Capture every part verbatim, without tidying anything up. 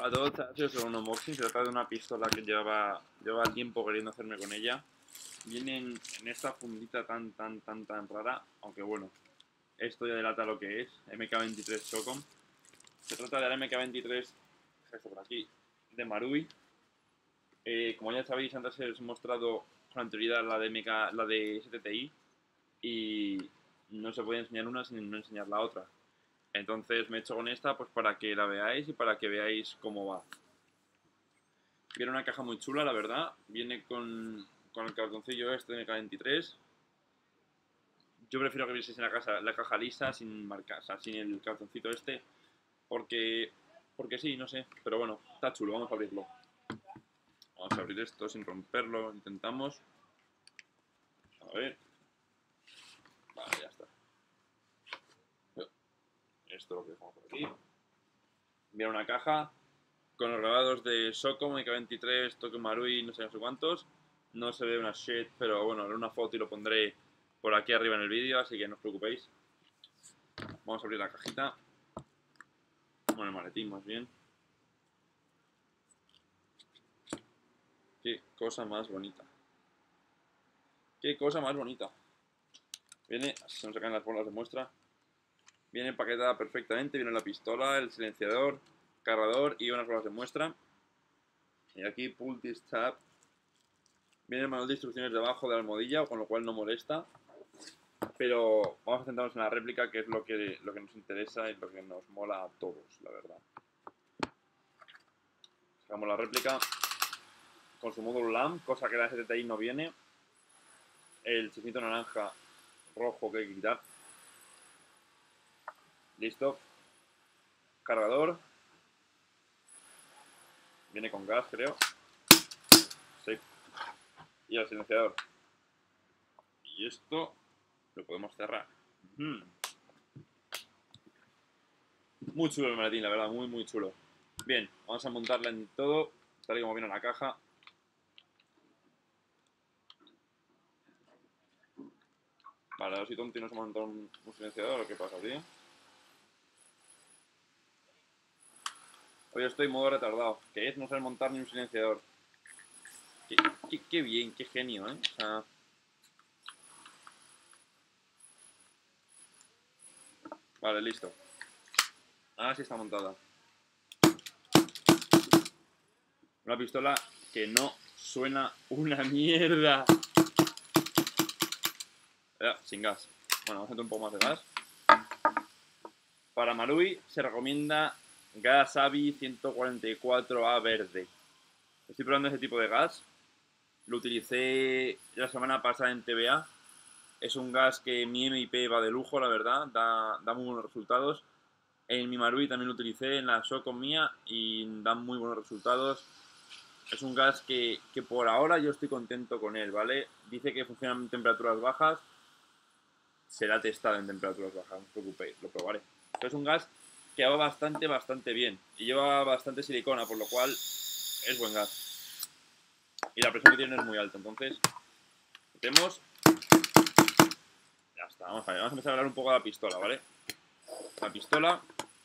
Hola a todos, ha sido un unboxing. Se trata de una pistola que llevaba, llevaba tiempo queriendo hacerme con ella. Viene en, en esta fundita tan, tan, tan, tan rara. Aunque bueno, esto ya delata lo que es. M K veintitrés SOCOM. Se trata de la M K veintitrés, esto por aquí, de Marui. Eh, como ya sabéis, antes os he mostrado con anterioridad la de, M K, la de S T T I. Y no se puede enseñar una sin no enseñar la otra. Entonces me he hecho con esta pues para que la veáis y para que veáis cómo va. Viene una caja muy chula, la verdad. Viene con, con el cartoncillo este de M K veintitrés. Yo prefiero que vieseis en la, casa, la caja lisa, sin marcar, o sea, sin el cartoncito este. Porque, porque sí, no sé. Pero bueno, está chulo, vamos a abrirlo. Vamos a abrir esto sin romperlo, intentamos. A ver. Vale, ya está. Esto lo que dejamos por aquí. Viene una caja con los grabados de SOCOM, M K veintitrés, Tokyo Marui, no sé, no sé cuántos. No se ve una shit, pero bueno, haré una foto y lo pondré por aquí arriba en el vídeo, así que no os preocupéis. Vamos a abrir la cajita. Bueno, el maletín más bien. Qué cosa más bonita. Qué cosa más bonita. Viene, así se nos sacan las bolas de muestra. Viene empaquetada perfectamente, viene la pistola, el silenciador, cargador y unas bolas de muestra. Y aquí, pull this tab. Viene el manual de instrucciones debajo de la almohadilla, con lo cual no molesta. Pero vamos a centrarnos en la réplica, que es lo que, lo que nos interesa y lo que nos mola a todos, la verdad. Sacamos la réplica con su módulo LAM, cosa que la S T T I no viene. El chicito naranja rojo que hay que quitar. Listo. Cargador. Viene con gas, creo. Sí. Y el silenciador. Y esto lo podemos cerrar. Mm. Muy chulo el maletín, la verdad, muy muy chulo. Bien, vamos a montarla en todo, tal y como viene en la caja. Vale, a ver si Tonti nos ha montado un, un silenciador o qué pasa, tío. Hoy estoy en modo retardado, que es no saber montar ni un silenciador. Qué, qué, qué bien, qué genio, ¿eh? O sea... Vale, listo. Ahora sí está montada. Una pistola que no suena una mierda. Ya, sin gas. Bueno, vamos a meter un poco más de gas. Para Marui se recomienda gas A B I ciento cuarenta y cuatro A verde. Estoy probando ese tipo de gas. Lo utilicé la semana pasada en T B A. Es un gas que mi M I P va de lujo, la verdad. Da, da muy buenos resultados. En mi Marui también lo utilicé en la SOCOM mía y da muy buenos resultados. Es un gas que, que por ahora yo estoy contento con él, ¿vale? Dice que funciona en temperaturas bajas. Será testado en temperaturas bajas, no os preocupéis, lo probaré. Pero es un gas que va bastante, bastante bien. Y lleva bastante silicona, por lo cual es buen gas. Y la presión que tiene es muy alta, entonces metemos. Ya está, vamos a ver, vamos a empezar a hablar un poco de la pistola, ¿vale? La pistola,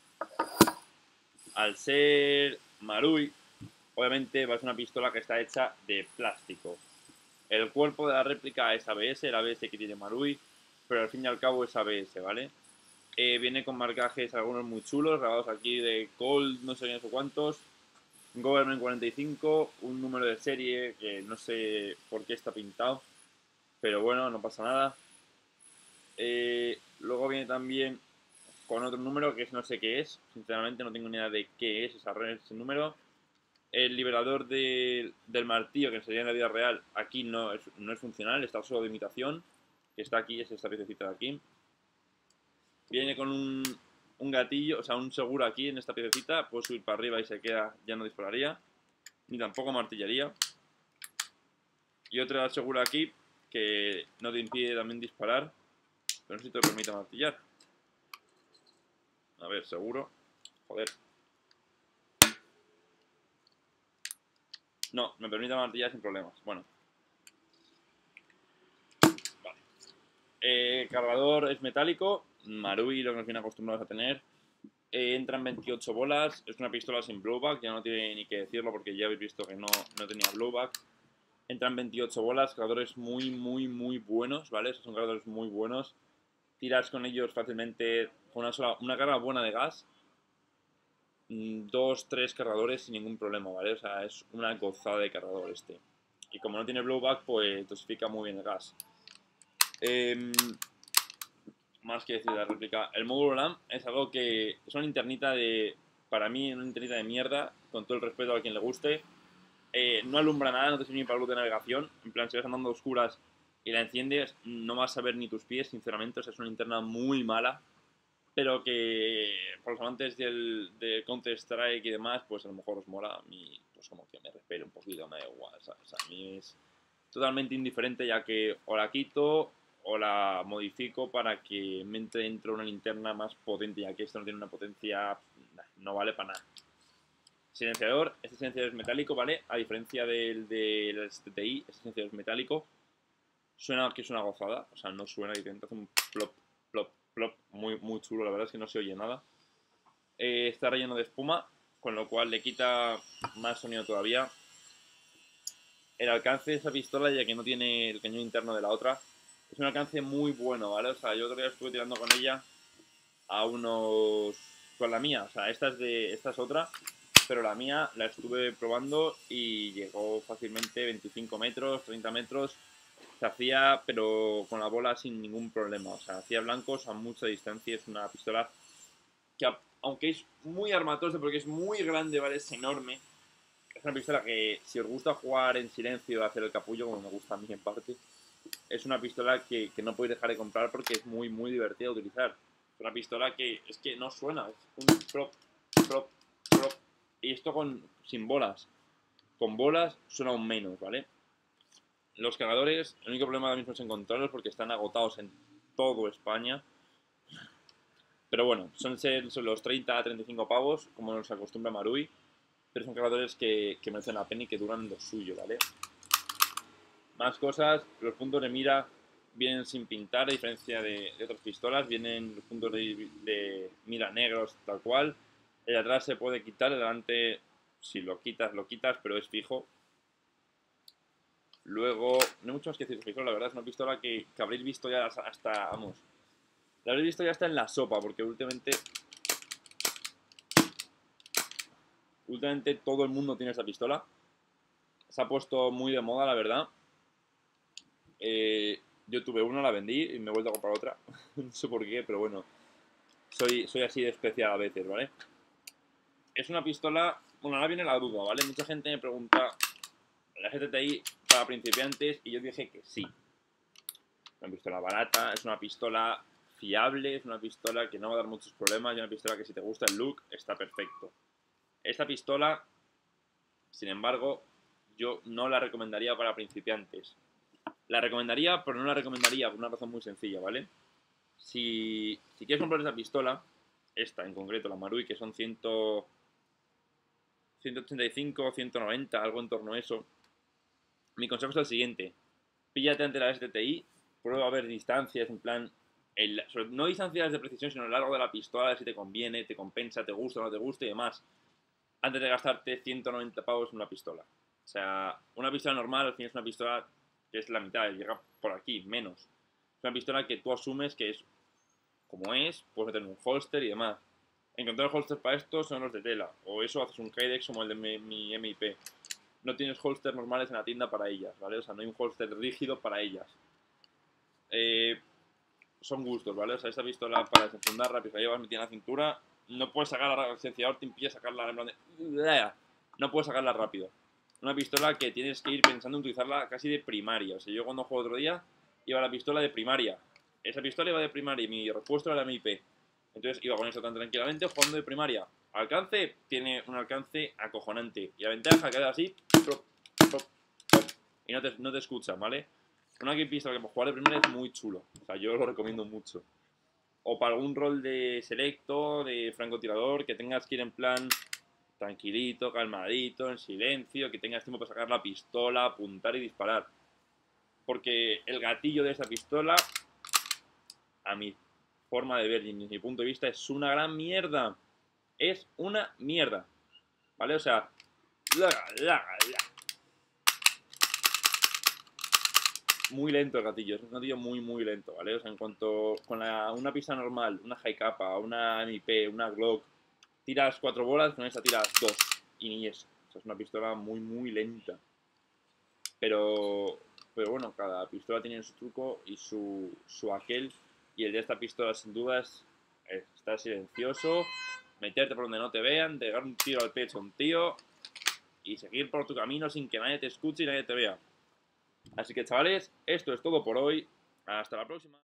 al ser Marui, obviamente va a ser una pistola que está hecha de plástico. El cuerpo de la réplica es A B S, el A B S que tiene Marui, pero al fin y al cabo es A B S, ¿vale? Eh, viene con marcajes algunos muy chulos, grabados aquí de Colt, no sé, no sé cuántos. Government cuarenta y cinco, un número de serie que no sé por qué está pintado, pero bueno, no pasa nada. Eh, luego viene también con otro número que no sé qué es, sinceramente no tengo ni idea de qué es esa, ese número. El liberador de, del martillo, que sería en la vida real, aquí no es, no es funcional, está solo de imitación, que está aquí, es esta piececita de aquí. Viene con un, un gatillo, o sea, un seguro aquí en esta piececita, puedo subir para arriba y se queda, ya no dispararía, ni tampoco martillaría. Y otro seguro aquí, que no te impide también disparar, pero no sé si te permite martillar. A ver, seguro. Joder. No, me permite martillar sin problemas. Bueno. Vale. Eh, cargador es metálico. Marui, lo que nos viene acostumbrados a tener. Eh, entran veintiocho bolas, es una pistola sin blowback, ya no tiene ni que decirlo porque ya habéis visto que no, no tenía blowback. Entran veintiocho bolas, cargadores muy, muy, muy buenos, ¿vale? Esos son cargadores muy buenos. Tiras con ellos fácilmente con una, sola, una carga buena de gas. Dos, tres cargadores sin ningún problema, ¿vale? O sea, es una gozada de cargador este. Y como no tiene blowback, pues dosifica muy bien el gas. Eh, más que decir de la réplica. El módulo LAM es algo que es una linternita de... Para mí, una linternita de mierda, con todo el respeto a quien le guste. Eh, no alumbra nada, no te sirve ni para luz de navegación. En plan, si vas andando a oscuras y la enciendes, no vas a ver ni tus pies, sinceramente. O sea, es una linterna muy mala. Pero que por los amantes del, de Counter-Strike y demás, pues a lo mejor os mola. A mí, pues como que me repele un poquito, me da igual, ¿sabes? O sea, a mí es totalmente indiferente, ya que o la quito o la modifico para que me entre dentro una linterna más potente, ya que esto no tiene una potencia, no vale para nada. Silenciador, este silenciador es metálico, ¿vale? A diferencia del del S T I, este silenciador es metálico. Suena que es una gozada, o sea, no suena y te hace un plop, plop, plop, muy, muy chulo, la verdad es que no se oye nada. Eh, está relleno de espuma, con lo cual le quita más sonido todavía. El alcance de esa pistola, ya que no tiene el cañón interno de la otra, es un alcance muy bueno, ¿vale? O sea, yo otro día estuve tirando con ella a unos... con la mía, o sea, esta es, de... esta es otra, pero la mía la estuve probando y llegó fácilmente veinticinco metros, treinta metros, se hacía, pero con la bola sin ningún problema, o sea, hacía blancos a mucha distancia. Es una pistola que, aunque es muy armatosa porque es muy grande, ¿vale? Es enorme. Es una pistola que, si os gusta jugar en silencio, hacer el capullo, como me gusta a mí en parte, es una pistola que, que no podéis dejar de comprar porque es muy, muy divertida de utilizar. Es una pistola que es que no suena, es un prop, prop, prop. Y esto con, sin bolas. Con bolas suena aún menos, ¿vale? Los cargadores, el único problema ahora mismo es encontrarlos porque están agotados en todo España. Pero bueno, son, son los treinta a treinta y cinco pavos, como nos acostumbra Marui. Pero son cargadores que, que merecen la pena y que duran lo suyo, ¿vale? Más cosas, los puntos de mira vienen sin pintar, a diferencia de, de otras pistolas. Vienen los puntos de, de mira negros, tal cual. El de atrás se puede quitar, el delante, si lo quitas, lo quitas, pero es fijo. Luego, no hay mucho más que decir de pistola, la verdad es una pistola que, que habréis visto ya hasta, vamos, la habréis visto ya hasta en la sopa, porque últimamente, últimamente todo el mundo tiene esta pistola. Se ha puesto muy de moda, la verdad. Eh, yo tuve una, la vendí y me he vuelto a comprar otra. No sé por qué, pero bueno, soy, soy así de especial a veces, ¿vale? Es una pistola, bueno, ahora viene la duda, ¿vale? Mucha gente me pregunta, ¿la G T T I para principiantes? Y yo dije que sí. Es una pistola barata, es una pistola fiable, es una pistola que no va a dar muchos problemas, y una pistola que si te gusta el look está perfecto. Esta pistola, sin embargo, yo no la recomendaría para principiantes. La recomendaría, pero no la recomendaría por una razón muy sencilla, ¿vale? Si, si quieres comprar esa pistola, esta en concreto, la Marui, que son cien, ciento ochenta y cinco, ciento noventa, algo en torno a eso, mi consejo es el siguiente. Píllate ante la S T T I, prueba a ver distancias, en plan, el, no distancias de precisión, sino a lo largo de la pistola, a ver si te conviene, te compensa, te gusta o no te gusta y demás, antes de gastarte ciento noventa pavos en una pistola. O sea, una pistola normal al fin es una pistola que es la mitad, llega por aquí, menos. Es una pistola que tú asumes que es como es, puedes meter un holster y demás. Encontrar holsters para esto son los de tela, o eso haces un Kydex como el de mi, mi M I P. No tienes holsters normales en la tienda para ellas, ¿vale? O sea, no hay un holster rígido para ellas. Eh, son gustos, ¿vale? O sea, esta pistola para desenfundar rápido, la llevas metida en la cintura, no puedes sacarla, el silenciador te impide sacarla en plan de... No puedes sacarla rápido. Una pistola que tienes que ir pensando en utilizarla casi de primaria. O sea, yo cuando juego otro día, iba la pistola de primaria. Esa pistola iba de primaria y mi repuesto era la M I P. Entonces iba con eso tan tranquilamente jugando de primaria. Alcance, tiene un alcance acojonante. Y la ventaja queda así, plop, plop, plop, y no te, no te escuchan, ¿vale? Una pistola que para jugar de primaria es muy chulo. O sea, yo lo recomiendo mucho. O para algún rol de selecto, de francotirador, que tengas que ir en plan tranquilito, calmadito, en silencio, que tengas tiempo para sacar la pistola, apuntar y disparar. Porque el gatillo de esa pistola, a mi forma de ver y mi punto de vista, es una gran mierda. es una mierda, ¿vale? O sea, laga, laga, laga. Muy lento el gatillo, es un gatillo muy, muy lento, ¿vale? O sea, en cuanto con la, una pistola normal, una high capa, una M I P, una Glock, tiras cuatro bolas, con esta tiras dos, y ni eso. O sea, es una pistola muy, muy lenta. Pero, pero bueno, cada pistola tiene su truco y su, su aquel. Y el de esta pistola, sin dudas, es estar silencioso, meterte por donde no te vean, pegar un tiro al pecho a un tío y seguir por tu camino sin que nadie te escuche y nadie te vea. Así que, chavales, esto es todo por hoy. Hasta la próxima.